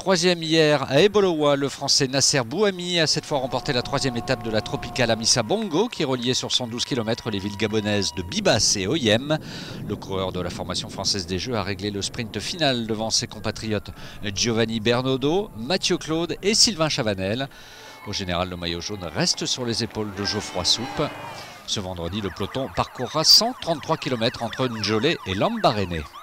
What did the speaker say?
Troisième hier à Ebolowa, le Français Nasser Bouhami a cette fois remporté la troisième étape de la Tropicale Amissa Bongo qui reliait sur 112 km les villes gabonaises de Bibas et Oyem. Le coureur de la formation française des Jeux a réglé le sprint final devant ses compatriotes Giovanni Bernaudo, Mathieu Claude et Sylvain Chavanel. Au général, le maillot jaune reste sur les épaules de Geoffroy Soupe. Ce vendredi, le peloton parcourra 133 km entre Njolé et Lambaréné.